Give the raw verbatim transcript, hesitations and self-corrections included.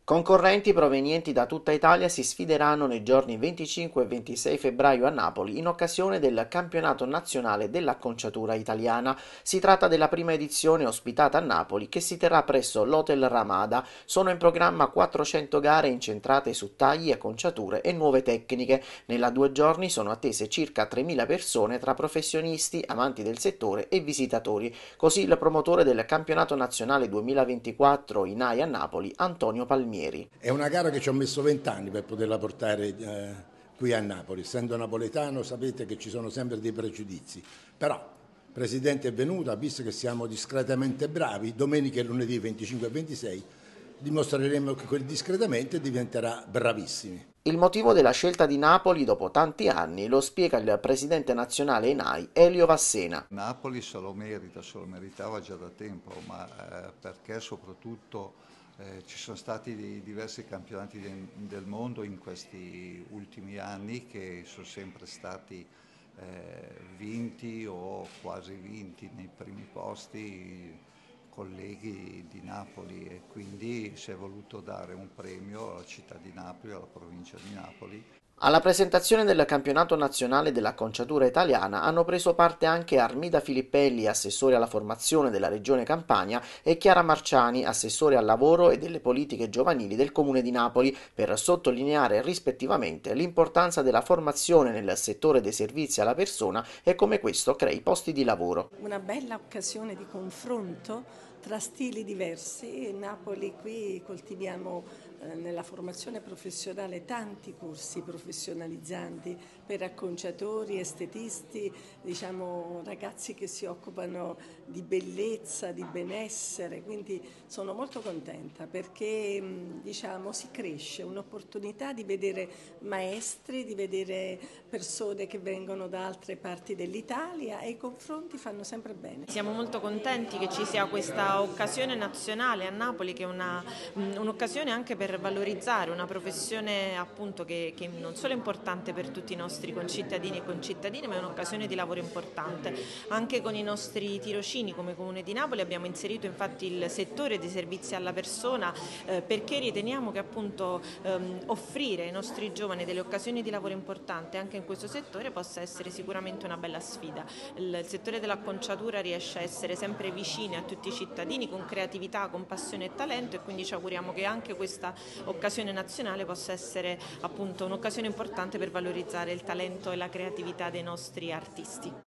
Concorrenti provenienti da tutta Italia si sfideranno nei giorni venticinque e ventisei febbraio a Napoli in occasione del Campionato Nazionale dell'Acconciatura Italiana. Si tratta della prima edizione ospitata a Napoli che si terrà presso l'Hotel Ramada. Sono in programma quattrocento gare incentrate su tagli, acconciature e nuove tecniche. Nella due giorni sono attese circa tremila persone tra professionisti, amanti del settore e visitatori. Così il promotore del Campionato Nazionale duemilaventiquattro I N A I a Napoli, Antonio Palmieri. È una gara che ci ho messo vent'anni per poterla portare eh, qui a Napoli. Essendo napoletano sapete che ci sono sempre dei pregiudizi, però il Presidente è venuto, ha visto che siamo discretamente bravi, domenica e lunedì venticinque e ventisei dimostreremo che quel discretamente diventerà bravissimi. Il motivo della scelta di Napoli dopo tanti anni lo spiega il presidente nazionale I N A I, Elio Vassena. Napoli se lo merita, se lo meritava già da tempo, ma eh, perché soprattutto eh, ci sono stati diversi campionati de, del mondo in questi ultimi anni che sono sempre stati eh, vinti o quasi vinti nei primi posti colleghi di Napoli, e quindi si è voluto dare un premio alla città di Napoli, alla provincia di Napoli. Alla presentazione del campionato nazionale dell'acconciatura italiana hanno preso parte anche Armida Filippelli, assessore alla formazione della regione Campania, e Chiara Marciani, assessore al lavoro e delle politiche giovanili del comune di Napoli, per sottolineare rispettivamente l'importanza della formazione nel settore dei servizi alla persona e come questo crei posti di lavoro. Una bella occasione di confronto tra stili diversi. In Napoli qui coltiviamo eh, nella formazione professionale tanti corsi professionalizzanti per acconciatori, estetisti, diciamo ragazzi che si occupano di bellezza, di benessere, quindi sono molto contenta perché diciamo si cresce, un'opportunità di vedere maestri, di vedere persone che vengono da altre parti dell'Italia, e i confronti fanno sempre bene. Siamo molto contenti che ci sia questa occasione nazionale a Napoli, che è una, un'occasione anche per valorizzare una professione appunto che, che non solo è importante per tutti i nostri concittadini e concittadine, ma è un'occasione di lavoro importante. Anche con i nostri tirocini come Comune di Napoli abbiamo inserito infatti il settore dei servizi alla persona eh, perché riteniamo che appunto ehm, offrire ai nostri giovani delle occasioni di lavoro importanti anche in questo settore possa essere sicuramente una bella sfida. Il, il settore dell'acconciatura riesce a essere sempre vicino a tutti i cittadini con creatività, con passione e talento, e quindi ci auguriamo che anche questa occasione nazionale possa essere appunto un'occasione importante per valorizzare il talento e la creatività dei nostri artisti.